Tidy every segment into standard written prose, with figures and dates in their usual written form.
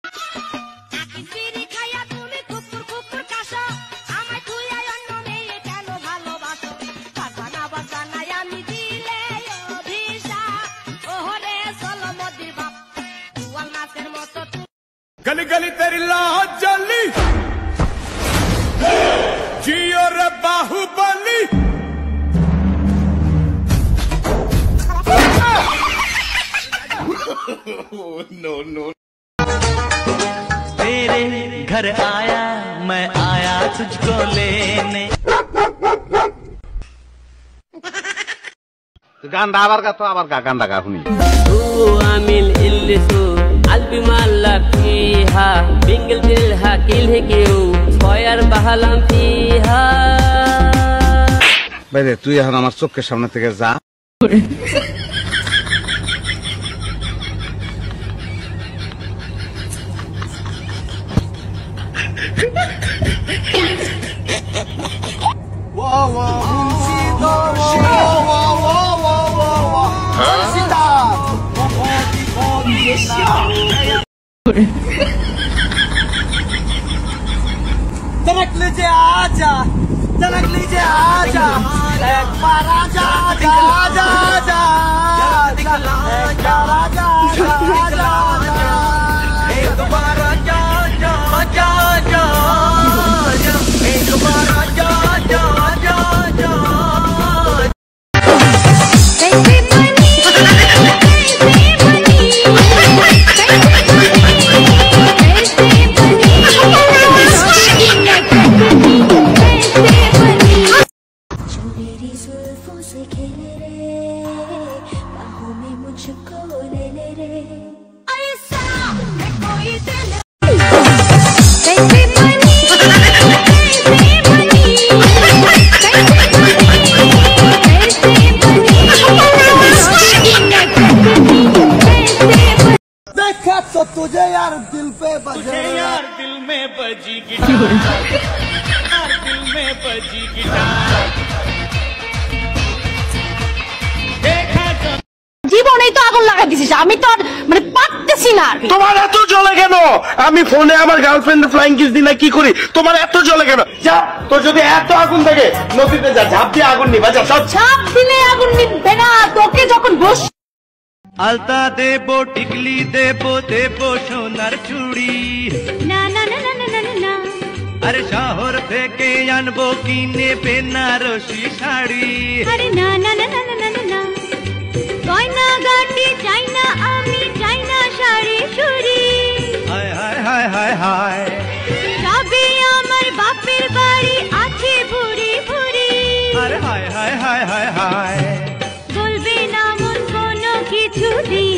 गली गली तेरी लाहौर जली जियो रे बाहुबली नो नो तेरे घर आया मैं आया तुझको लेने গানটা আবার গা তো আবার গা গানটা গা শুনি আমিল ইল্লিসু আলবি মাল্লা ফিহা বিঙ্গল দিলহা কিলহে কিউ ফয়ার বাহালাম ফিহা বাইরে তুই এখন আমার চোখের সামনে থেকে যা तनक लीजिए आजा तनक लीजिए आजा एक बार आजा आजा आजा आजा एक बार आजा आजा एक बार आजा आजा आजा आजा एक बार आजा आजा आजा आजा तो तुझे यार दिल पे बजे यार दिल में बजी गिटार यार दिल में बजी गिटार জীবনেই তো আগুন লাগাই দিছিস আমি তো মানে পারতেছি না তোমার এত জ্বলে কেন আমি ফোনে আমার গার্লফ্রেন্ডের ফ্লাইং কিস দিই না কি করি তোমার এত জ্বলে কেন যা তোর যদি এত আগুন থাকে নদীতে যা ঝাঁপ দিয়ে আগুন নিবা যা সব ঝাঁপ দিলে আগুন নিবে না তোকে যখন বস আলতা দেবো টিকলি দেবো দেবো সোনার চুড়ি না না না না না না না আরে শহর থেকে আনবো কিনে বেনারসি শাড়ি আরে না না না না না না না গয়না গাটি চাই না আমি চাই না শাড়ি চুড়ি হায় হায় হায় হায় হায় যাবে আমার বাপের বাড়ি আছে ভুরি ভুরি আরে হায় হায় হায় হায় হায় বলবে না মন কোনো কিছু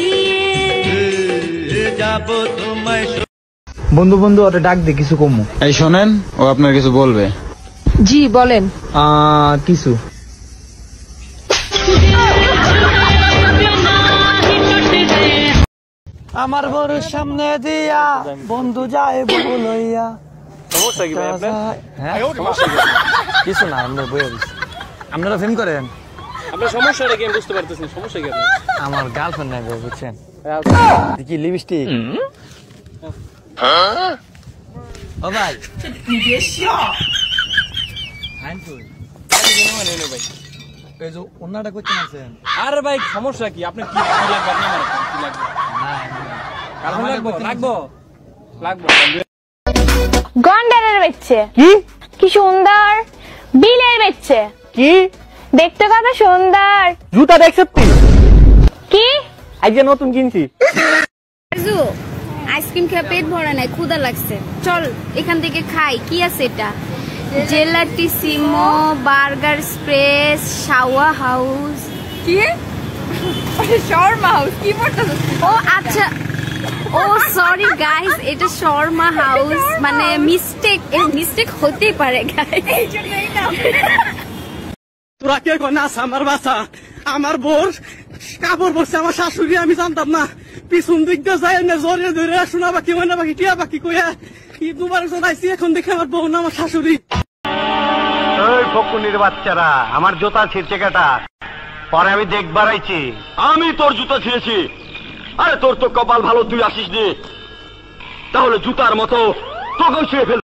দিয়ে যাবো তোমায় বন্ধু বন্ধু ওটা ডাক দে কিছু কমু এই শোনেন ও আপনার কিছু বলবে জি বলেন কিছু আমার বড় সামনে দিয়া বন্ধু যায় বউ লইয়া সমস্যা কি ভাই আপনার কিছু না আমরা বইয়া দিছি আপনারা ফোন করেন আপনার সমস্যাটা কি আমি বুঝতে পারতেছি সমস্যা কি আমার গার্লফ্রেন্ড নাই বুঝছেন কি লিপস্টিক ও ভাই এই যে ওনাটা করতে আছেন আরে ভাই সমস্যা কি আপনি কি লাগবে আপনি আমার কি লাগবে কারণ লাগবো গন্ডারের বেচছে কি সুন্দর বিলের বেচছে কি দেখতে কত সুন্দর জুতা দেখছ তুই কি আজকে নতুন কিনছি আইসক্রিম খেয়ে পেট ভরা নাই ক্ষুধা লাগছে চল এখান থেকে খাই কি আছে এটা জেলাটিসিমো বার্গার স্প্রেস শাওয়া হাউস কি শর্মা হাউস কি বলতেছ ও আচ্ছা ও সরি গাইস এটা শর্মা হাউস মানে মিস্টেক হতেই পারে গাইস এইজন্যই না তোরা কে নাস আমার বাসা আমার বোর কাপড় পরছে আমার শাশুড়ি আমি জানতাম না পিছন দিক দিয়ে যায় না জোরে ধরে শোনা বাকি মনে বাকি টিয়া বাকি কইয়া কি দুবার জানাইছি এখন দেখে আমার বউ না আমার শাশুড়ি ওই ফকুনির বাচ্চারা আমার জুতা ছিঁড়ছে কেটা পরে আমি দেখবার আইছি আমি তোর জুতা ছিঁড়েছি আরে তোর তো কপাল ভালো তুই আসিস নি তাহলে জুতার মতো তোকেও ছুঁয়ে ফেল।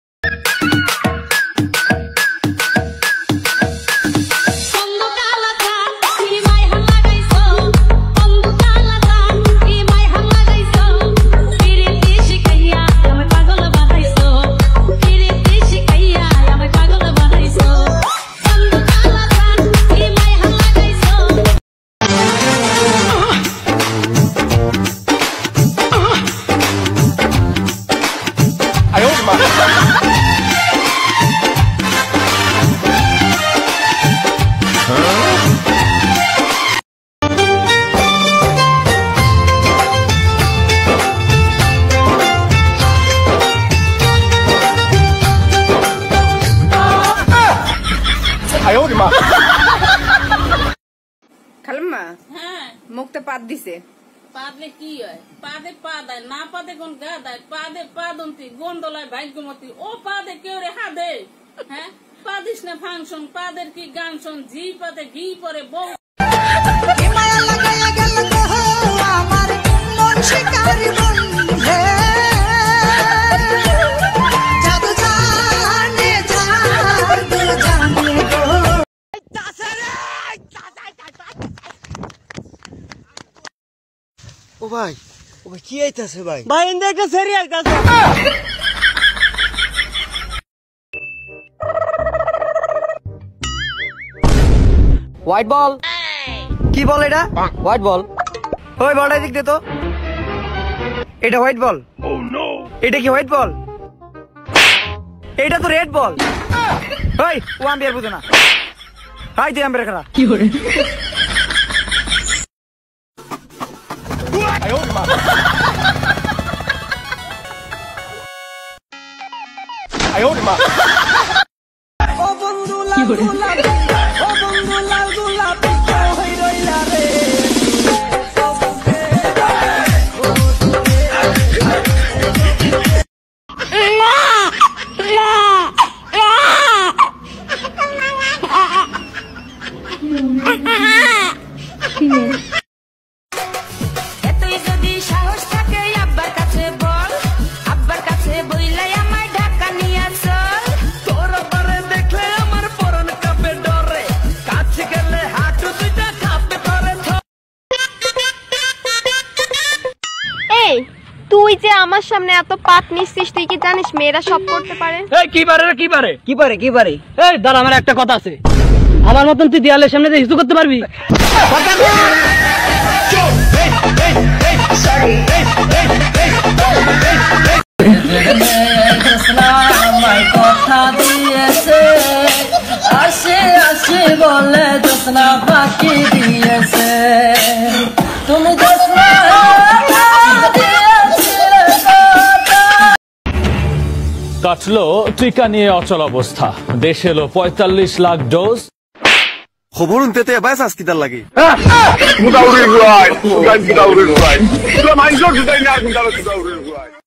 খালাম্মা হ্যাঁ মুখতে পাত দিছে পাদলে কি হয় পাদে পাদায় না পাদে কোন গাদায় পাদে পাদন্তি গন্ডলায় ভাগ্যমতি ও পাদে কেউ রে হাদে হ্যাঁ পাদিস না ফাংশন পাদের কি গান শোন জি পাতে ঘি পরে বউ ও ভাই কি আইতাছে ভাই? ভাই ইন্দে একটা সেরি আইতাছে। White ball. কি বল এটা? White ball. ওই বলটা দিক দে তো। এটা হোয়াইট বল। এটা কি হোয়াইট বল? এটা তো রেড বল। ওই ও আম্পায়ার বুঝো না। হাই তুই আম্পায়ার খেলা। কি করে? এতই যদি সাহস থাকে আব্বার কাছে বল, আব্বার কাছে বইলাই আমায় ঢাকা নিয়ে চল। তোর বারে দেখলে আমার পরন কাঁপে ডরে, কাছে গেলে হাঁটু দুইটা কাঁপে ধরে। এই তুই যে আমার সামনে এত পাত নিচ্ছিস, তুই কি জানিস মেয়েরা সব করতে পারে? এই কি পারে রে, কি পারে? কি পারে? কি পারে? এই দাঁড়া, আমার একটা কথা আছে। আমার মতন তুই দেয়ালের সামনে দিয়ে কিছু করতে পারবি? কথা দিয়েছে আসে আসে বলে জোসনা বাকি দিয়েছে তুমি জোসনা কাটলো টিকা নিয়ে অচল অবস্থা, দেশে এলো 45 লাখ ডোজ। খবরুন তেতে বাইস আজকিদার লাগে। Without regret, without regret.